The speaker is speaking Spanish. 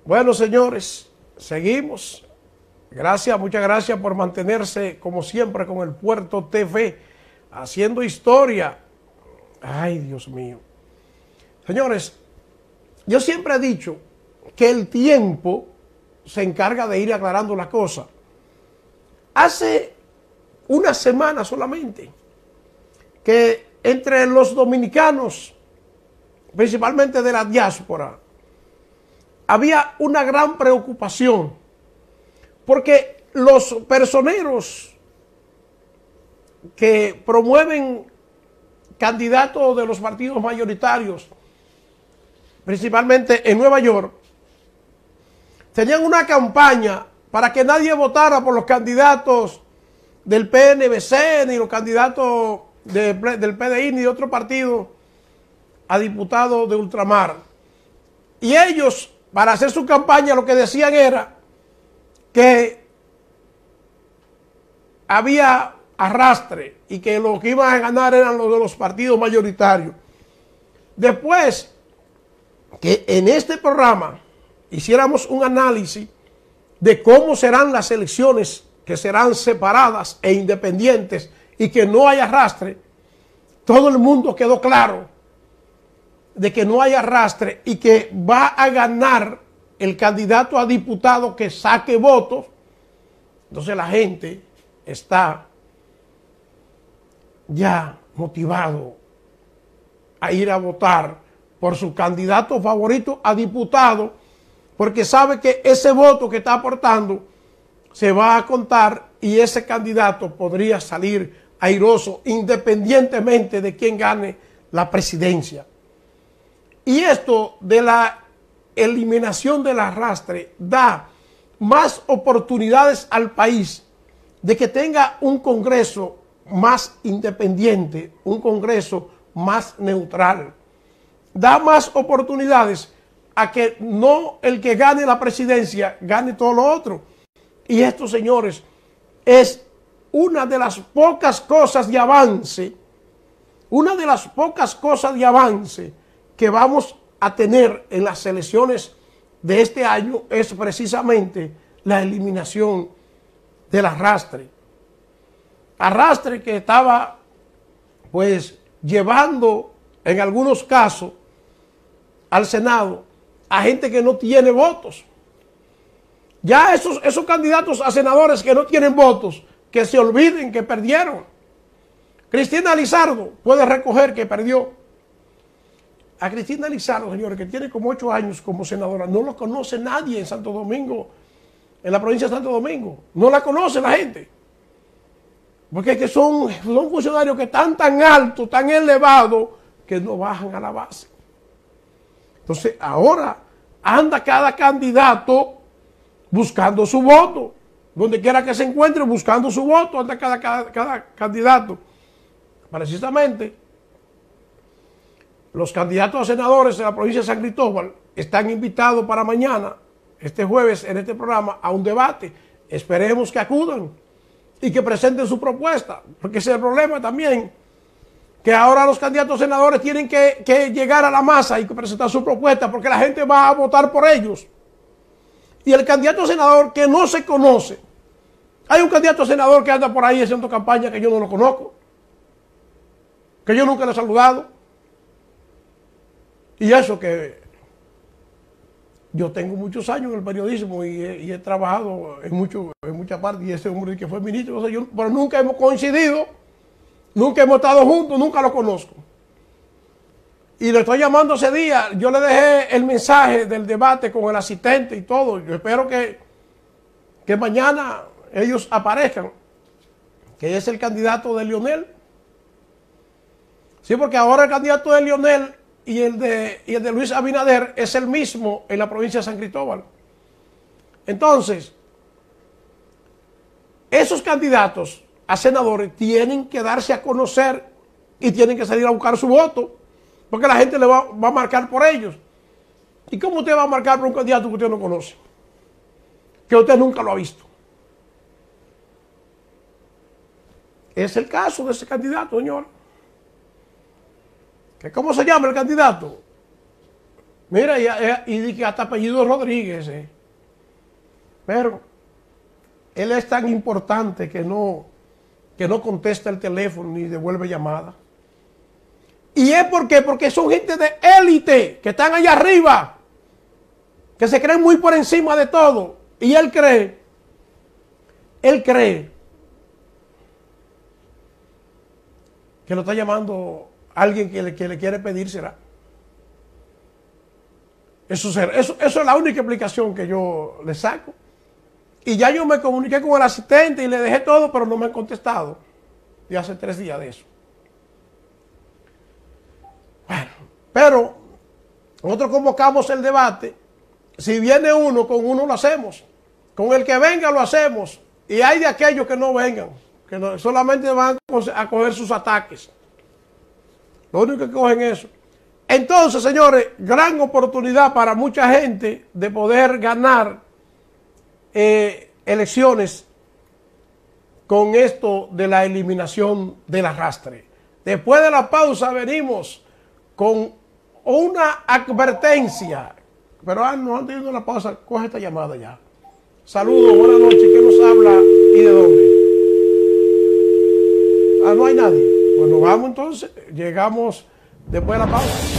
Bueno, señores, seguimos. Gracias, muchas gracias por mantenerse, como siempre, con el Puerto TV, haciendo historia. Ay, Dios mío. Señores, yo siempre he dicho que el tiempo se encarga de ir aclarando las cosas. Hace una semana solamente que entre los dominicanos, principalmente de la diáspora, había una gran preocupación porque los personeros que promueven candidatos de los partidos mayoritarios, principalmente en Nueva York, tenían una campaña para que nadie votara por los candidatos del PNBC, ni los candidatos del PDI, ni de otro partido a diputados de ultramar. Y ellos, para hacer su campaña, lo que decían era que había arrastre y que lo que iban a ganar eran los de los partidos mayoritarios. Después que en este programa hiciéramos un análisis de cómo serán las elecciones, que serán separadas e independientes y que no haya arrastre, todo el mundo quedó claro de que no hay arrastre y que va a ganar el candidato a diputado que saque votos. Entonces la gente está ya motivado a ir a votar por su candidato favorito a diputado, porque sabe que ese voto que está aportando se va a contar y ese candidato podría salir airoso independientemente de quién gane la presidencia. Y esto de la eliminación del arrastre da más oportunidades al país de que tenga un Congreso más independiente, un Congreso más neutral. Da más oportunidades a que no el que gane la presidencia gane todo lo otro. Y esto, señores, es una de las pocas cosas de avance, que vamos a tener en las elecciones de este año, es precisamente la eliminación del arrastre. Arrastre que estaba, pues, llevando en algunos casos al Senado a gente que no tiene votos. Ya esos candidatos a senadores que no tienen votos, que se olviden que perdieron. Cristina Lizardo puede recoger que perdió. A Cristina Lizardo, señores, que tiene como 8 años como senadora, no lo conoce nadie en Santo Domingo, en la provincia de Santo Domingo. No la conoce la gente. Porque es que son funcionarios que están tan altos, tan elevados, que no bajan a la base. Entonces, ahora anda cada candidato buscando su voto. Donde quiera que se encuentre, buscando su voto, anda cada candidato. Precisamente, los candidatos a senadores de la provincia de San Cristóbal están invitados para mañana, este jueves, en este programa, a un debate. Esperemos que acudan y que presenten su propuesta, porque ese es el problema también, que ahora los candidatos a senadores tienen que llegar a la masa y presentar su propuesta, porque la gente va a votar por ellos. Y el candidato a senador que no se conoce, hay un candidato a senador que anda por ahí haciendo campaña que yo no lo conozco, que yo nunca le he saludado. Y eso que yo tengo muchos años en el periodismo y he trabajado en muchas partes, y ese hombre que fue ministro, pero nunca hemos coincidido, nunca hemos estado juntos, nunca lo conozco. Y le estoy llamando ese día, yo le dejé el mensaje del debate con el asistente y todo. Yo espero que mañana ellos aparezcan, que es el candidato de Leonel. Sí, porque ahora el candidato de Leonel y el de Luis Abinader es el mismo en la provincia de San Cristóbal. Entonces, esos candidatos a senadores tienen que darse a conocer y tienen que salir a buscar su voto, porque la gente le va a marcar por ellos. ¿Y cómo usted va a marcar por un candidato que usted no conoce? Que usted nunca lo ha visto. Es el caso de ese candidato, señor. ¿Cómo se llama el candidato? Mira, y di que hasta apellido Rodríguez. Pero él es tan importante que no contesta el teléfono ni devuelve llamada. ¿Y es por qué? Porque son gente de élite, que están allá arriba, que se creen muy por encima de todo. Y él cree que lo está llamando alguien que le quiere pedir, será. Eso es la única explicación que yo le saco. Y ya yo me comuniqué con el asistente y le dejé todo, pero no me han contestado. Y hace 3 días de eso. Bueno, pero nosotros convocamos el debate. Si viene uno, con uno lo hacemos. Con el que venga lo hacemos. Y hay de aquellos que no vengan, que solamente van a coger sus ataques. Lo único que cogen es eso. Entonces, señores, gran oportunidad para mucha gente de poder ganar elecciones con esto de la eliminación del arrastre. Después de la pausa venimos con una advertencia. Pero no han tenido la pausa, coge esta llamada ya. Saludos, buenas noches. ¿Quién nos habla y de dónde? No hay nadie. Bueno, vamos entonces. Llegamos después de la pausa.